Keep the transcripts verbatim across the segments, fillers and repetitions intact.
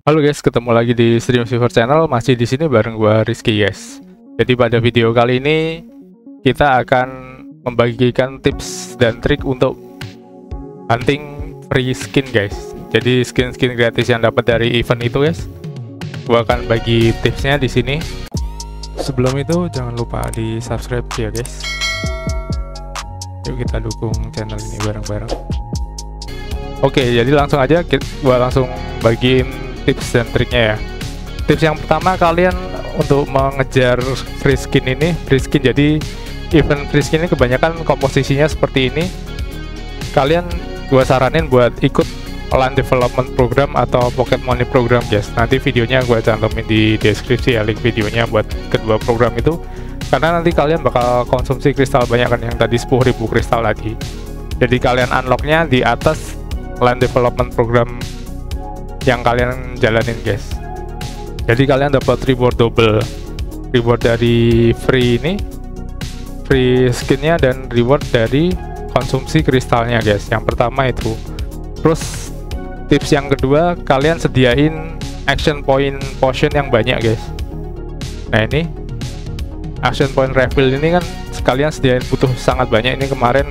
Halo guys, ketemu lagi di Stream Fever Channel, masih di sini bareng gua Rizky guys. Jadi pada video kali ini kita akan membagikan tips dan trik untuk hunting free skin guys. Jadi skin-skin gratis yang dapat dari event itu guys. Gua akan bagi tipsnya di sini. Sebelum itu jangan lupa di subscribe ya guys. Yuk kita dukung channel ini bareng-bareng. Oke, jadi langsung aja gua langsung bagiin tips dan triknya ya. Tips yang pertama, kalian untuk mengejar free skin ini, free skin jadi event free skin ini kebanyakan komposisinya seperti ini. Kalian gua saranin buat ikut Land Development Program atau Pocket Money Program guys. Nanti videonya gua cantumin di deskripsi ya, link videonya buat kedua program itu. Karena nanti kalian bakal konsumsi kristal banyak kan, yang tadi sepuluh ribu kristal tadi. Jadi kalian unlocknya di atas Land Development Program yang kalian jalanin guys. Jadi kalian dapat reward double, reward dari free ini, free skinnya, dan reward dari konsumsi kristalnya guys. Yang pertama itu. Terus tips yang kedua, kalian sediain action point potion yang banyak guys. Nah ini action point refill ini kan sekalian sediain, butuh sangat banyak. Ini kemarin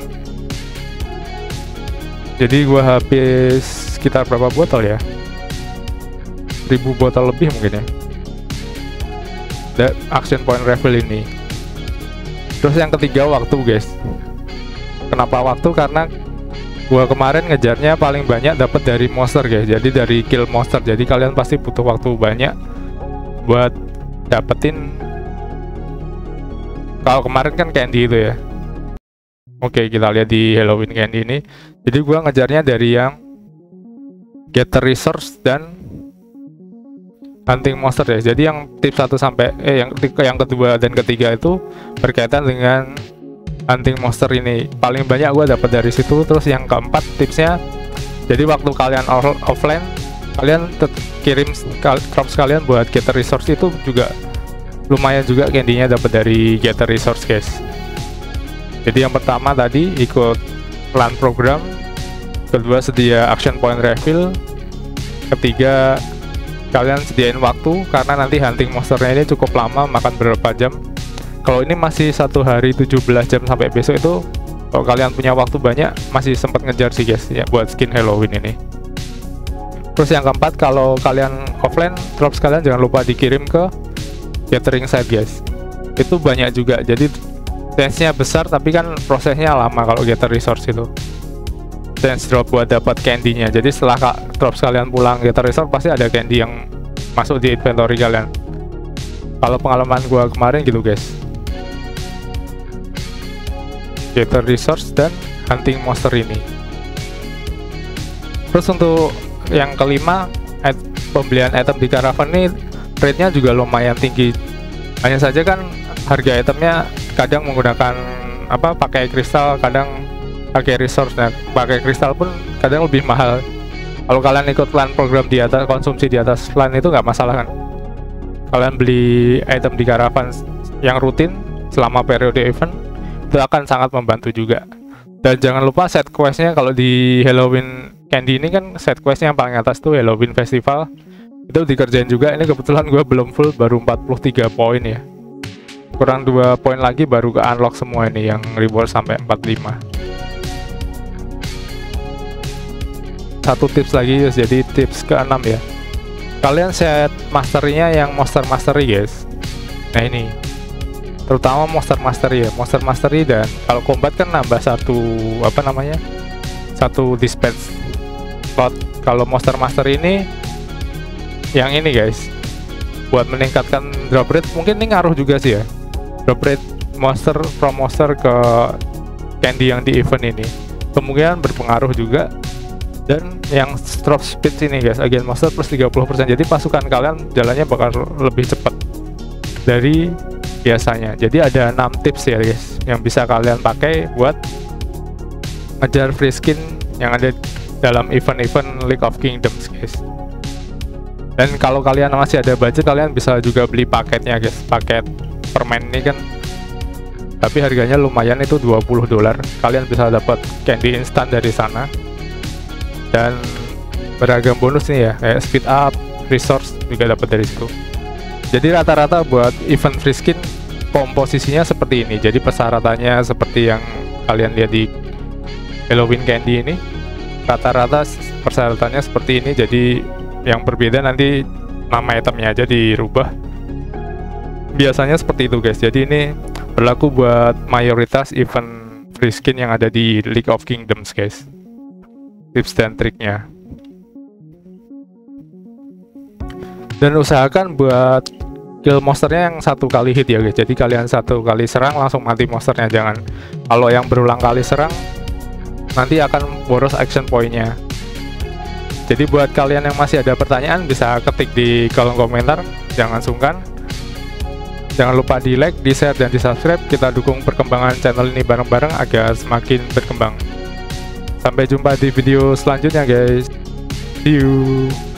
jadi gua habis sekitar berapa botol ya, ribu botol lebih mungkin ya, the action point refill ini. Terus yang ketiga, waktu guys. Kenapa waktu? Karena gua kemarin ngejarnya paling banyak dapat dari monster guys, jadi dari kill monster. Jadi kalian pasti butuh waktu banyak buat dapetin. Kalau kemarin kan candy itu ya. Oke, kita lihat di Halloween candy ini. Jadi gua ngejarnya dari yang gather resource dan hunting monster ya. Jadi yang tips satu sampai eh yang yang kedua dan ketiga itu berkaitan dengan hunting monster ini. Paling banyak gua dapat dari situ. Terus yang keempat tipsnya, jadi waktu kalian offline, kalian kirim crops kalian buat gather resource itu juga lumayan juga candy-nya dapat dari gather resource guys. Jadi yang pertama tadi ikut land program, kedua sedia action point refill, ketiga kalian sediain waktu karena nanti hunting monsternya ini cukup lama, makan berapa jam. Kalau ini masih satu hari tujuh belas jam sampai besok itu, kalau kalian punya waktu banyak masih sempat ngejar sih guys ya buat skin Halloween ini. Terus yang keempat, kalau kalian offline, drops kalian jangan lupa dikirim ke gathering site guys. Itu banyak juga, jadi chance-nya besar tapi kan prosesnya lama kalau gather resource itu. Chance drop buat dapat candy-nya. Jadi setelah kak, drop sekalian pulang gather resource pasti ada candy yang masuk di inventory kalian. Kalau pengalaman gua kemarin gitu guys. Gather resource dan hunting monster ini. Terus untuk yang kelima, pembelian item di caravan ini rate-nya juga lumayan tinggi. Hanya saja kan harga itemnya kadang menggunakan apa, pakai kristal, kadang pakai resource. Nah, pakai kristal pun kadang lebih mahal. Kalau kalian ikut land program di atas, konsumsi di atas land itu nggak masalah kan. Kalian beli item di caravan yang rutin selama periode event itu akan sangat membantu juga. Dan jangan lupa set questnya. Kalau di Halloween candy ini kan set questnya yang paling atas tuh Halloween Festival, itu dikerjain juga. Ini kebetulan gue belum full, baru empat puluh tiga poin ya, kurang dua poin lagi baru ke unlock semua ini yang reward sampai empat puluh lima. Satu tips lagi guys, jadi tips keenam ya, kalian set mastery-nya yang monster mastery guys. Nah ini terutama monster mastery ya, monster mastery. Dan kalau combat kan nambah satu apa namanya, satu dispense slot. Kalau monster mastery ini yang ini guys, buat meningkatkan drop rate. Mungkin ini ngaruh juga sih ya, drop rate monster from monster ke candy yang di event ini kemungkinan berpengaruh juga. Dan yang drop speed ini guys, again monster plus tiga puluh persen, jadi pasukan kalian jalannya bakal lebih cepat dari biasanya. Jadi ada enam tips ya guys yang bisa kalian pakai buat ngejar free skin yang ada dalam event-event League of Kingdoms guys. Dan kalau kalian masih ada budget, kalian bisa juga beli paketnya guys, paket permen ini kan, tapi harganya lumayan, itu dua puluh dolar. Kalian bisa dapat candy instan dari sana dan beragam bonus nih ya, kayak speed up, resource juga dapat dari situ. Jadi rata-rata buat event free skin komposisinya seperti ini. Jadi persyaratannya seperti yang kalian lihat di Halloween Candy ini, rata-rata persyaratannya seperti ini. Jadi yang berbeda nanti nama itemnya aja dirubah. Biasanya seperti itu guys. Jadi ini berlaku buat mayoritas event free skin yang ada di League of Kingdoms guys. Tips dan triknya. Dan usahakan buat kill monsternya yang satu kali hit ya guys. Jadi kalian satu kali serang langsung mati monsternya, jangan. Kalau yang berulang kali serang nanti akan boros action point-nya. Jadi buat kalian yang masih ada pertanyaan bisa ketik di kolom komentar, jangan sungkan. Jangan lupa di like, di share, dan di subscribe. Kita dukung perkembangan channel ini bareng-bareng agar semakin berkembang. Sampai jumpa di video selanjutnya guys. See you.